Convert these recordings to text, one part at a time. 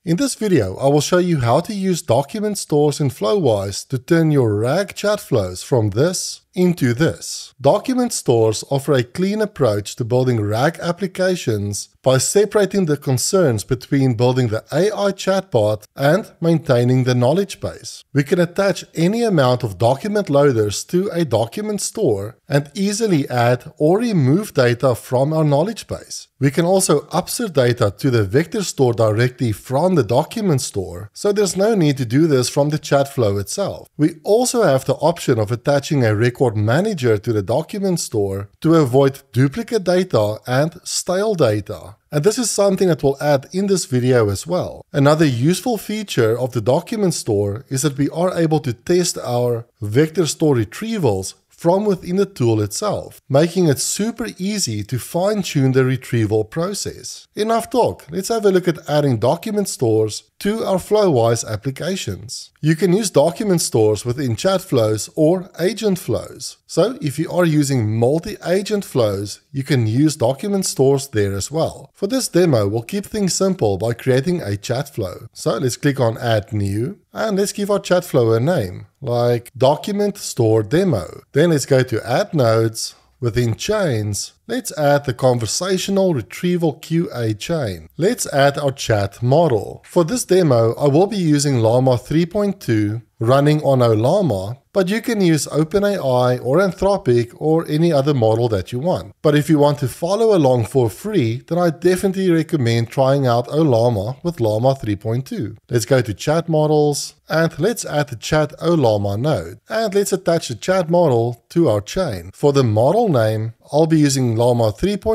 In this video, I will show you how to use document stores in Flowise to turn your RAG chat flows from this into this. Document stores offer a clean approach to building RAG applications by separating the concerns between building the AI chatbot and maintaining the knowledge base. We can attach any amount of document loaders to a document store and easily add or remove data from our knowledge base. We can also upsert data to the vector store directly from the document store, so there's no need to do this from the Chatflow itself. We also have the option of attaching a record manager to the document store to avoid duplicate data and stale data. And this is something that we'll add in this video as well. Another useful feature of the document store is that we are able to test our vector store retrievals from within the tool itself, making it super easy to fine-tune the retrieval process. Enough talk, let's have a look at adding document stores to our Flowise applications. You can use document stores within chat flows or agent flows. So if you are using multi-agent flows, you can use document stores there as well. For this demo, we'll keep things simple by creating a chat flow. So let's click on Add New, and let's give our chat flow a name, like Document Store Demo. Then let's go to Add Nodes. Within chains, let's add the conversational retrieval QA chain. Let's add our chat model. For this demo, I will be using Llama 3.2 running on Llama, but you can use OpenAI or Anthropic or any other model that you want. But if you want to follow along for free, then I definitely recommend trying out Llama with Llama 3.2. Let's go to chat models and let's add the chat Llama node. And let's attach the chat model to our chain. For the model name, I'll be using Llama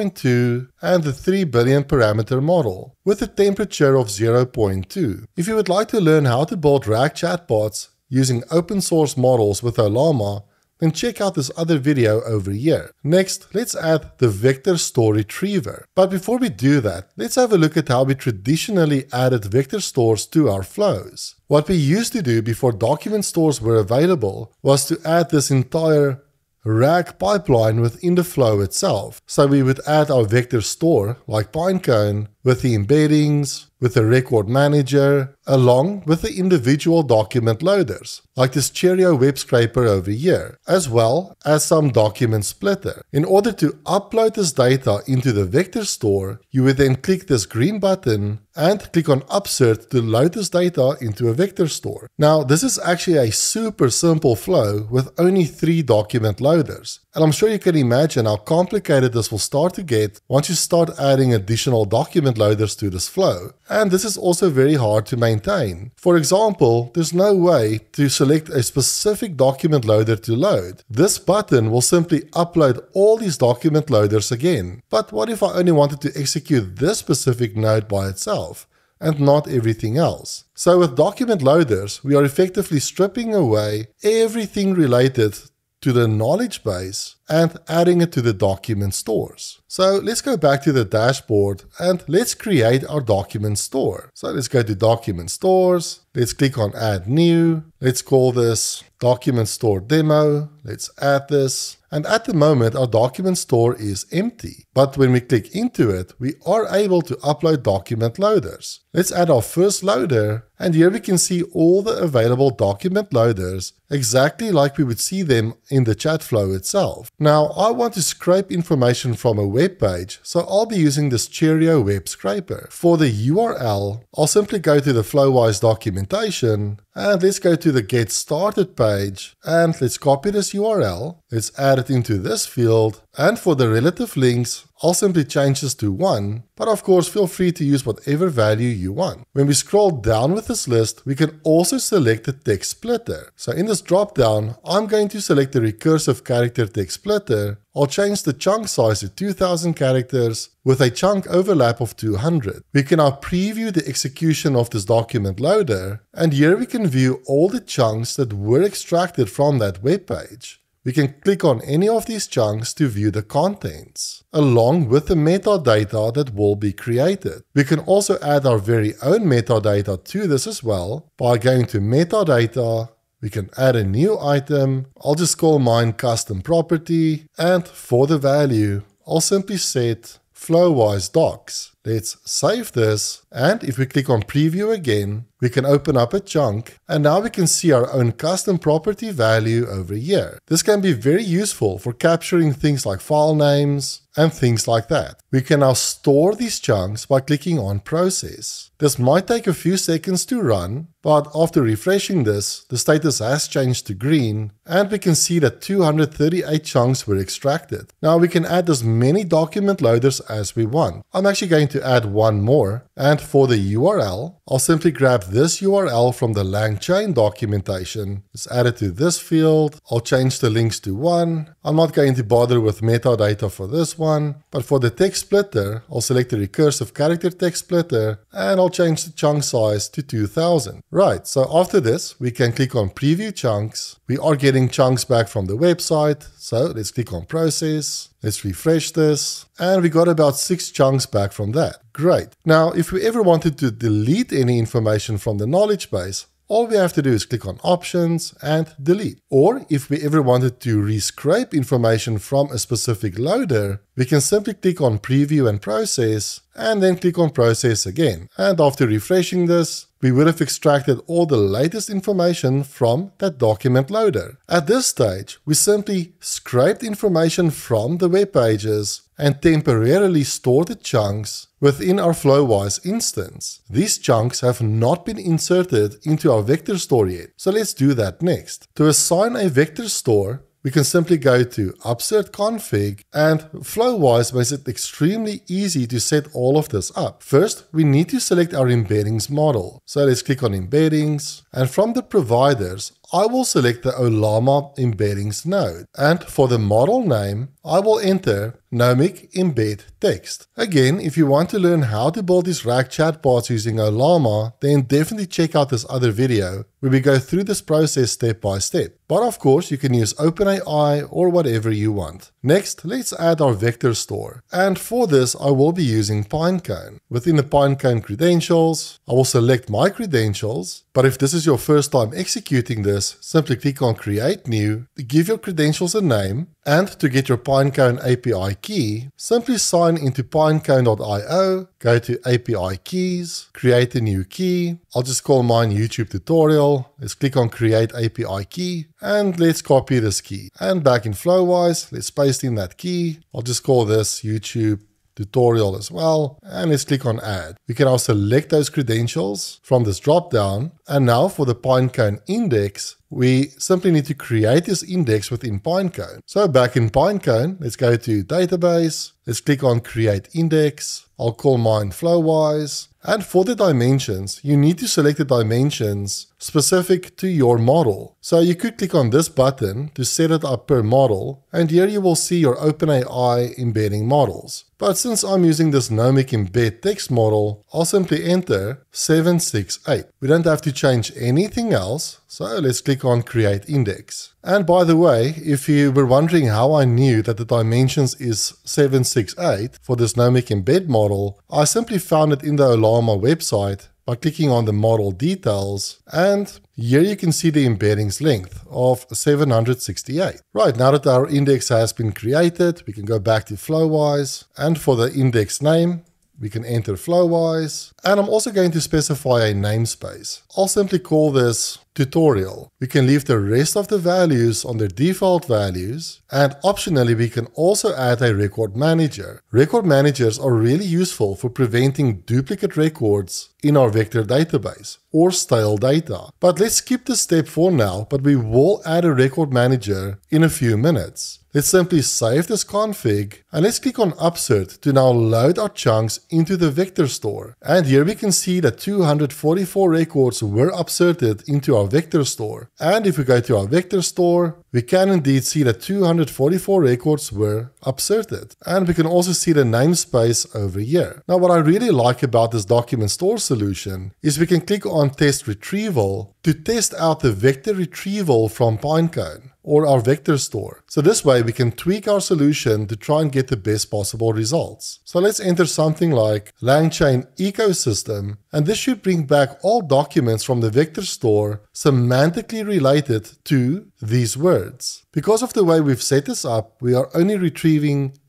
3.2 and the 3 billion parameter model with a temperature of 0.2. If you would like to learn how to build RAG chatbots using open source models with Llama, then check out this other video over here. Next, let's add the vector store retriever. But before we do that, let's have a look at how we traditionally added vector stores to our flows. What we used to do before document stores were available was to add this entire RAG pipeline within the flow itself. So we would add our vector store, like Pinecone, with the embeddings, with the record manager, along with the individual document loaders, like this Cheerio web scraper over here, as well as some document splitter. In order to upload this data into the vector store, you would then click this green button and click on Upsert to load this data into a vector store. Now, this is actually a super simple flow with only 3 document loaders. And I'm sure you can imagine how complicated this will start to get once you start adding additional document loaders to this flow. And this is also very hard to maintain. For example, there's no way to select a specific document loader to load. This button will simply upload all these document loaders again. But what if I only wanted to execute this specific node by itself and not everything else? So with document loaders, we are effectively stripping away everything related to the knowledge base and adding it to the document stores. So let's go back to the dashboard and let's create our document store. So let's go to document stores. Let's click on Add New. Let's call this Document Store Demo. Let's add this. And at the moment, our document store is empty. But when we click into it, we are able to upload document loaders. Let's add our first loader. And here we can see all the available document loaders exactly like we would see them in the chat flow itself. Now, I want to scrape information from a web page, so I'll be using this Cheerio web scraper. For the URL, I'll simply go to the Flowise documentation and let's go to the Get Started page and let's copy this URL. Let's add it into this field, and for the relative links, I'll simply change this to 1, but of course feel free to use whatever value you want. When we scroll down with this list, we can also select the text splitter. So in this drop down, I'm going to select the recursive character text splitter. I'll change the chunk size to 2000 characters with a chunk overlap of 200. We can now preview the execution of this document loader, and here we can view all the chunks that were extracted from that web page. We can click on any of these chunks to view the contents, along with the metadata that will be created. We can also add our very own metadata to this as well by going to Metadata. We can add a new item. I'll just call mine Custom Property, and for the value, I'll simply set Flowise Docs. Let's save this, and if we click on preview again, we can open up a chunk, and now we can see our own custom property value over here. This can be very useful for capturing things like file names and things like that. We can now store these chunks by clicking on process. This might take a few seconds to run, but after refreshing this, the status has changed to green, and we can see that 238 chunks were extracted. Now we can add as many document loaders as we want. I'm actually going to add one more, and for the URL, I'll simply grab this URL from the LangChain documentation. Let's add it to this field. I'll change the links to 1. I'm not going to bother with metadata for this one, but for the text splitter, I'll select the recursive character text splitter, and I'll change the chunk size to 2000. Right, so after this, we can click on preview chunks. We are getting chunks back from the website, so let's click on process. Let's refresh this, and we got about 6 chunks back from that. Great. Now, if we ever wanted to delete any information from the knowledge base, all we have to do is click on options and delete. Or if we ever wanted to rescrape information from a specific loader, we can simply click on preview and process, and then click on process again. And after refreshing this, we would have extracted all the latest information from that document loader. At this stage, we simply scraped information from the web pages and temporarily stored the chunks within our Flowise instance. These chunks have not been inserted into our vector store yet, so let's do that next. To assign a vector store, we can simply go to Upsert config, and Flowise makes it extremely easy to set all of this up. First, we need to select our embeddings model. So let's click on embeddings, and from the providers, I will select the Ollama embeddings node. And for the model name, I will enter Nomic Embed Text. Again, if you want to learn how to build these RAG chatbots using Ollama, then definitely check out this other video where we go through this process step by step. But of course, you can use OpenAI or whatever you want. Next, let's add our vector store. And for this, I will be using Pinecone. Within the Pinecone credentials, I will select my credentials. But if this is your first time executing this, simply click on Create New, give your credentials a name, and to get your Pinecone API key, simply sign into pinecone.io, go to API Keys, create a new key. I'll just call mine YouTube Tutorial. Let's click on Create API Key, and let's copy this key. And back in Flowise, let's paste in that key. I'll just call this YouTube Tutorial as well, and let's click on Add. We can now select those credentials from this drop down, and now for the Pinecone index, we simply need to create this index within Pinecone. So back in Pinecone, let's go to Database, let's click on Create Index. I'll call mine Flowise. And for the dimensions, you need to select the dimensions specific to your model. So you could click on this button to set it up per model, and here you will see your OpenAI embedding models. But since I'm using this Nomic Embed Text model, I'll simply enter 768. We don't have to change anything else, so let's click on Create Index. And by the way, if you were wondering how I knew that the dimensions is 768 for this Nomic Embed model, I simply found it in the Ollama website by clicking on the model details, and here you can see the embeddings length of 768. Right, now that our index has been created, we can go back to Flowise, and for the index name, we can enter Flowise, and I'm also going to specify a namespace. I'll simply call this tutorial. We can leave the rest of the values on their default values, and optionally we can also add a record manager. Record managers are really useful for preventing duplicate records in our vector database or stale data. But let's skip this step for now, but we will add a record manager in a few minutes. Let's simply save this config, and let's click on Upsert to now load our chunks into the vector store. And here we can see that 244 records were upserted into our vector store. And if we go to our vector store, we can indeed see that 244 records were upserted. And we can also see the namespace over here. Now what I really like about this document store solution is we can click on Test Retrieval to test out the vector retrieval from Pinecone or our vector store. So this way we can tweak our solution to try and get the best possible results. So let's enter something like LangChain ecosystem, and this should bring back all documents from the vector store semantically related to these words. Because of the way we've set this up, we are only retrieving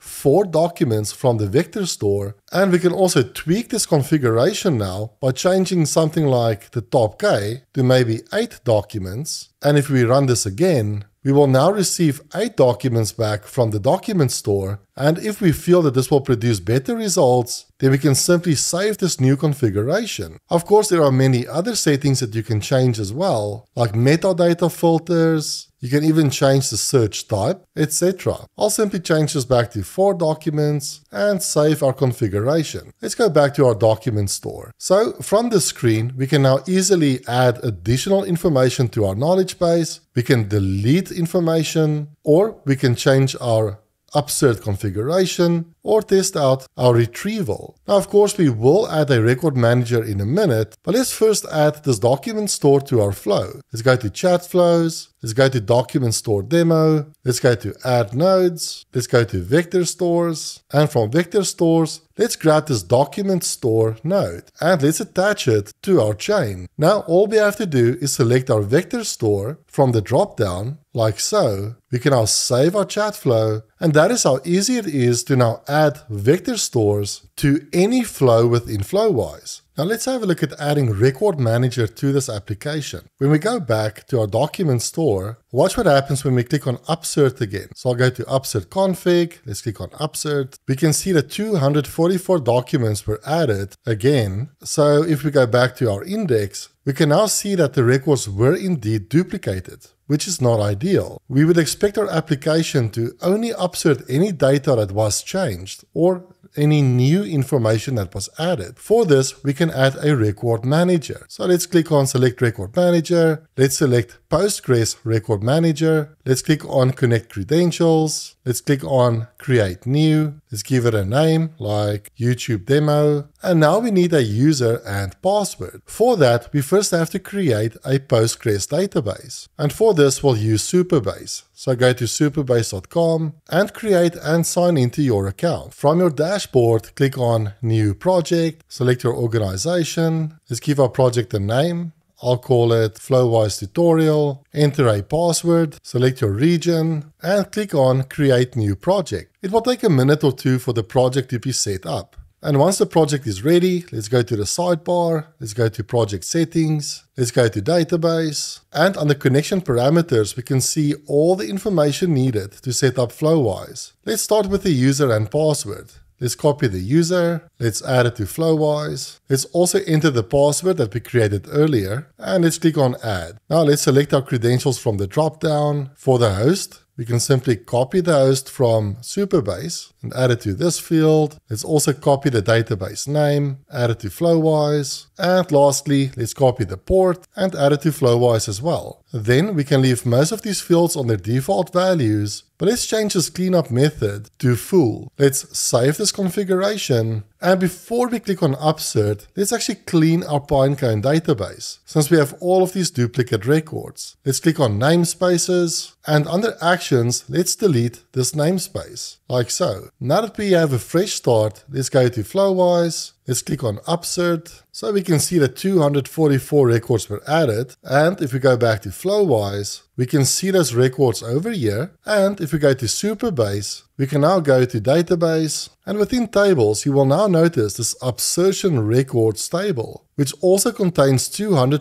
4 documents from the vector store, and we can also tweak this configuration now by changing something like the top K to maybe 8 documents. And if we run this again, we will now receive 8 documents back from the document store, and if we feel that this will produce better results, then we can simply save this new configuration. Of course, there are many other settings that you can change as well, like metadata filters. You can even change the search type, etc. I'll simply change this back to 4 documents and save our configuration. Let's go back to our document store. So from the screen, we can now easily add additional information to our knowledge base. We can delete information, or we can change our Upsert configuration, or test out our retrieval. Now, of course, we will add a record manager in a minute, but let's first add this document store to our flow. Let's go to Chatflows, let's go to Document Store Demo, let's go to Add Nodes, let's go to Vector Stores, and from Vector Stores, let's grab this document store node and let's attach it to our chain. Now, all we have to do is select our vector store from the drop-down, like so. We can now save our Chatflow, and that is how easy it is to now add vector stores to any flow within Flowise. Now let's have a look at adding Record Manager to this application. When we go back to our document store, watch what happens when we click on Upsert again. So I'll go to Upsert Config, let's click on Upsert. We can see that 244 documents were added again. So if we go back to our index, we can now see that the records were indeed duplicated, which is not ideal. We would expect our application to only upsert any data that was changed or any new information that was added. For this, we can add a record manager. So let's click on Select Record Manager. Let's select Postgres Record Manager. Let's click on Connect Credentials. Let's click on Create New. Let's give it a name like YouTube Demo. And now we need a user and password. For that, we first have to create a Postgres database. And for this, we'll use Superbase. So go to superbase.com and create and sign into your account. From your dashboard, click on New Project, select your organization. Let's give our project a name. I'll call it Flowise Tutorial. Enter a password, select your region, and click on Create New Project. It will take a minute or two for the project to be set up. And once the project is ready, let's go to the sidebar, let's go to Project Settings, let's go to Database, and under Connection Parameters, we can see all the information needed to set up Flowise. Let's start with the user and password. Let's copy the user, let's add it to Flowise. Let's also enter the password that we created earlier, and let's click on Add. Now let's select our credentials from the drop-down. For the host, we can simply copy the host from Superbase and add it to this field. Let's also copy the database name, add it to Flowise. And lastly, let's copy the port and add it to Flowise as well. Then we can leave most of these fields on their default values, but let's change this cleanup method to full. Let's save this configuration, and before we click on Upsert, let's actually clean our Pinecone database, since we have all of these duplicate records. Let's click on Namespaces, and under Actions, let's delete this namespace, like so. Now that we have a fresh start, let's go to Flowise. Let's click on Upsert, so we can see that 244 records were added, and if we go back to Flowise, we can see those records over here, and if we go to Superbase, we can now go to Database, and within Tables, you will now notice this Upserting Records table, which also contains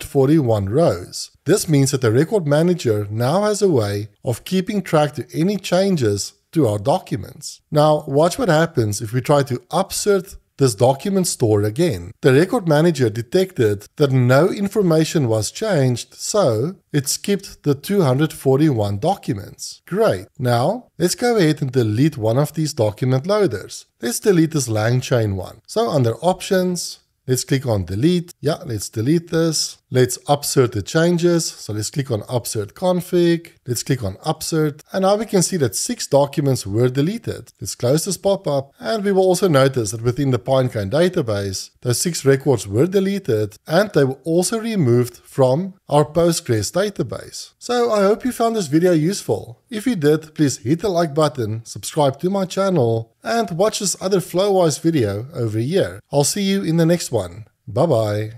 241 rows. This means that the Record Manager now has a way of keeping track to any changes to our documents. Now, watch what happens if we try to upsert this document store again. The Record Manager detected that no information was changed, so it skipped the 241 documents. Great. Now, let's go ahead and delete one of these document loaders. Let's delete this LangChain one. So under Options, let's click on Delete. Yeah, let's delete this. Let's upsert the changes. So let's click on Upsert Config. Let's click on Upsert. And now we can see that 6 documents were deleted. Let's close this pop-up. And we will also notice that within the Pinecone database, those 6 records were deleted and they were also removed from our Postgres database. So I hope you found this video useful. If you did, please hit the like button, subscribe to my channel, and watch this other Flowise video over here. I'll see you in the next one. Bye bye.